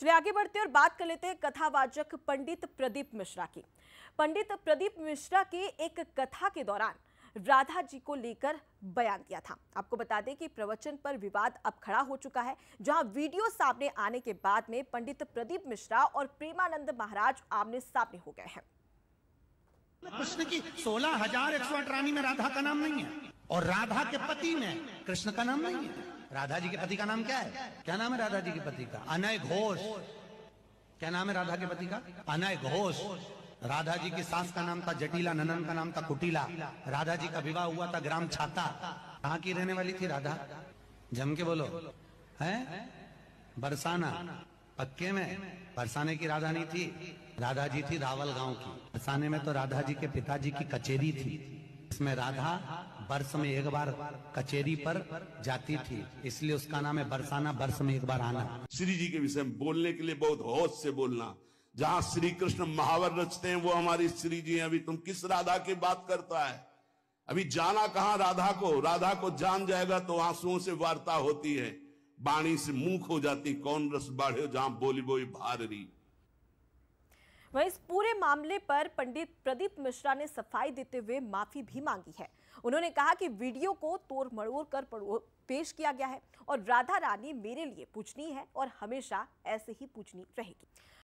चलिए आगे बढ़ते हैं और बात कर लेते हैं कथावाचक पंडित प्रदीप मिश्रा की। पंडित प्रदीप मिश्रा की एक कथा के दौरान राधा जी को लेकर बयान दिया था। आपको बता दें कि प्रवचन पर विवाद अब खड़ा हो चुका है, जहां वीडियो सामने आने के बाद में पंडित प्रदीप मिश्रा और प्रेमानंद महाराज आमने सामने हो गए हैं। कृष्ण की 16,108 रानी में राधा का नाम नहीं है और राधा के पति में कृष्ण का नाम नहीं है। राधा जी के पति का नाम क्या है? क्या नाम है राधा जी के पति का? अनय घोष। क्या नाम है राधा के पति का? अनय घोष। राधा जी की सास का नाम था जटिला, ननन का नाम था कुटिला। राधा जी का विवाह हुआ था ग्राम छाता। कहाँ की रहने वाली थी राधा? जम के बोलो। है बरसाना। पक्के में बरसाने की राधा नहीं थी, राधा जी थी रावल गांव की। बरसाने में तो राधा जी के पिताजी की कचेरी थी। इसमें राधा वर्ष में एक बार कचेरी पर जाती थी, इसलिए उसका नाम है बरसाना, वर्ष में एक बार आना। श्री जी के विषय में बोलने के लिए बहुत होश से बोलना। जहां श्री कृष्ण महावर रचते हैं वो हमारी श्री जी हैं। अभी तुम किस राधा की बात करता है? अभी जाना कहां राधा को? राधा को जान जाएगा तो आंसुओं से वार्ता होती है, बाणी से मुंह हो जाती। कौन रस बाढ़े जहां बोली बोई भार रही। वहीं इस पूरे मामले पर पंडित प्रदीप मिश्रा ने सफाई देते हुए माफी भी मांगी है। उन्होंने कहा कि वीडियो को तोड़ मड़ोड़ कर पेश किया गया है और राधा रानी मेरे लिए पूजनीय है और हमेशा ऐसे ही पूजनीय रहेगी।